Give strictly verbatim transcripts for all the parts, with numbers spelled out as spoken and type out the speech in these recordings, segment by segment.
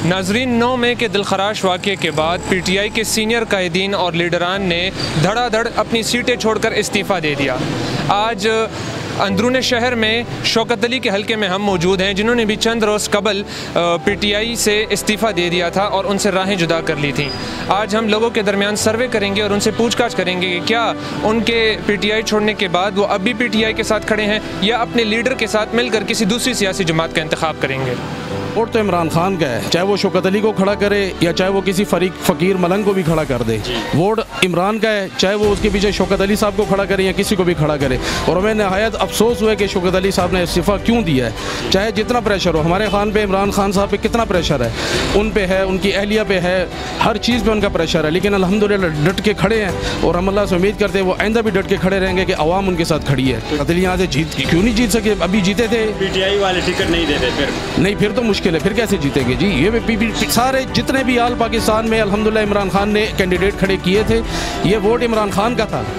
नाजरीन, नौ मई के दिलखराश वाक़े के बाद पी टी आई के सीनियर कायदीन और लीडरान ने धड़ाधड़ अपनी सीटें छोड़कर इस्तीफ़ा दे दिया। आज अंदरून शहर में शौकत अली के हलके में हम मौजूद हैं, जिन्होंने भी चंद रोज़ कबल पी टी आई से इस्तीफ़ा दे दिया था और उनसे राहें जुदा कर ली थी। आज हम लोगों के दरमियान सर्वे करेंगे और उनसे पूछताछ करेंगे कि क्या उनके पी टी आई छोड़ने के बाद वो अब भी पी टी आई के साथ खड़े हैं या अपने लीडर के साथ मिलकर किसी दूसरी सियासी जमात का इंतखाब करेंगे। वोट तो इमरान खान का है, चाहे वो शौकत अली को खड़ा करे या चाहे वो किसी फरीक फ़कीर मलंग को भी खड़ा कर दे। वोट इमरान का है, चाहे वो उसके पीछे शौकत अली साहब को खड़ा करे या किसी को भी खड़ा करे। और हमें नहायत अफसोस हुआ कि शौकत अली साहब ने इस्तीफ़ा क्यों दिया है। चाहे जितना प्रेशर हो, हमारे खान पे, इमरान खान साहब पे कितना प्रेशर है, उन पे है, उनकी अहलिया पे है, हर चीज़ पे उनका प्रेशर है, लेकिन अल्हम्दुलिल्लाह डट के खड़े हैं और हम अल्लाह से उम्मीद करते हैं वो आइंदा भी डट के खड़े रहेंगे कि अवाम उनके साथ खड़ी है। शौकत अली यहाँ से जीत क्यों नहीं जीत सके? अभी जीते थे, पी टी आई वाले टिकट नहीं देते, फिर नहीं, फिर तो मुश्किल है, फिर कैसे जीते जी। ये पी, पी, सारे जितने भी आल पाकिस्तान में अल्हम्दुलिल्लाह इमरान खान ने कैंडिडेट खड़े किए थे, ये वोट इमरान खान का था,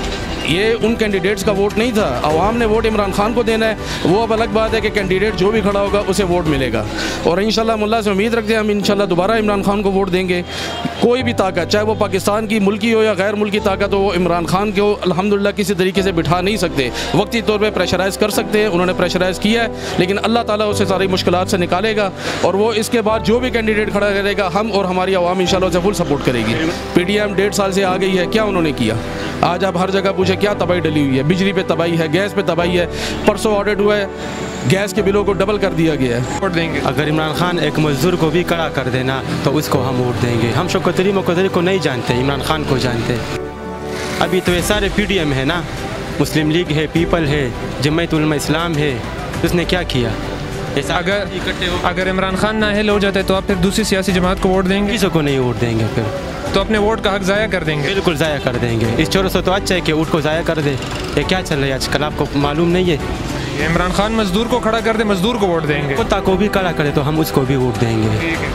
ये उन कैंडिडेट्स का वोट नहीं था। अवाम ने वोट इमरान खान को देना है, वो अब अलग बात है कि कैंडिडेट जो भी खड़ा होगा उसे वोट मिलेगा। और इंशाल्लाह मुल्ला से उम्मीद रखते हैं हम इंशाल्लाह दोबारा इमरान खान को वोट देंगे। कोई भी ताकत, चाहे वो पाकिस्तान की मुल्की हो या गैर मुल्की ताकत हो, वो इमरान खान को अल्हम्दुलिल्लाह किसी तरीके से बिठा नहीं सकते। वक्ती तौर पर प्रेशराइज़ कर सकते हैं, उन्होंने प्रेशराइज़ किया है, लेकिन अल्लाह ताला उसे सारी मुश्किलात से निकालेगा और वो इसके बाद जो भी कैंडिडेट खड़ा करेगा हम और हमारी आवाम इंशाल्लाह उसे फुल सपोर्ट करेगी। पी टी एम डेढ़ साल से आ गई है, क्या उन्होंने किया? आज आप हर जगह पूछे क्या तबाही डली हुई है, बिजली पे तबाही है, गैस पे तबाही है, परसों ऑडिट हुआ है, गैस के बिलों को डबल कर दिया गया है। वोट देंगे। अगर इमरान खान एक मजदूर को भी खड़ा कर देना तो उसको हम वोट देंगे। हम शौकत अली मुक़द्दरी को नहीं जानते, इमरान खान को जानते। अभी तो ये सारे पी डी एम है ना, मुस्लिम लीग है, पीपल है, जमात उलमा इस्लाम है, उसने क्या किया? अगर अगर इमरान खान नाअहल हो जाता है तो आप फिर दूसरी सियासी जमात को वोट देंगे? किसी को नहीं वोट देंगे, फिर तो अपने वोट का हक ज़ाया कर देंगे? बिल्कुल ज़ाया कर देंगे। इस चोरों से तो अच्छा है कि वोट को ज़ाया कर दे। ये क्या चल रहा है आजकल, आपको मालूम नहीं है? इमरान खान मजदूर को खड़ा कर दे, मजदूर को वोट देंगे। कुत्ता को भी खड़ा करे तो हम उसको भी वोट देंगे। ठीक है।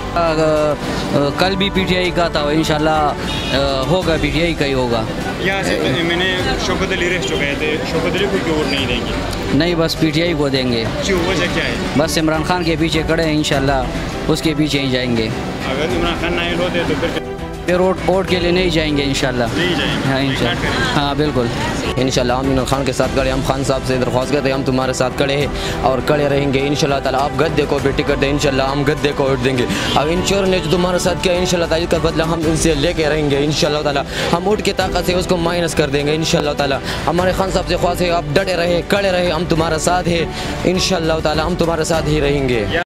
कल भी पी टी आई का था, इंशाल्लाह होगा, पी टी आई का ही होगा। यहाँ से तो मैंने शौकत अली रेस्ट हो गए थे, शौकत अली को वोट नहीं देंगे? नहीं, बस पी टी आई को देंगे। क्यों, वजह क्या है? बस इमरान खान के पीछे खड़े हैं, इंशाल्लाह उसके पीछे ही जाएंगे। अगर इमरान खान नाअहल होते तो फिर फिर वोट वोट के लिए नहीं जाएंगे इंशाल्लाह। नहीं जाएंगे? हाँ इंशाल्लाह, हाँ बिल्कुल इंशाल्लाह हम इमरान खान के साथ खड़े। हम खान साहब से दरख्वास्त करते हैं, हम तुम्हारे साथ खड़े हैं और खड़े रहेंगे इंशाल्लाह ताला। आप गद्दे को बेटी कर दे, इंशाल्लाह हम गद्दे को वोट देंगे। अब इन चोर ने जो तुम्हारे साथ किया इंशाल्लाह ताला इसका बदला हम इनसे लेके रहेंगे इंशाल्लाह ताला। हम वोट की ताकत से उसको माइनस कर देंगे इंशाल्लाह ताला। हमारे खान साहब से ख्वाहिश है आप डटे रहे, खड़े रहे, हम तुम्हारे साथ हैं इंशाल्लाह ताला, हम तुम्हारे साथ ही रहेंगे।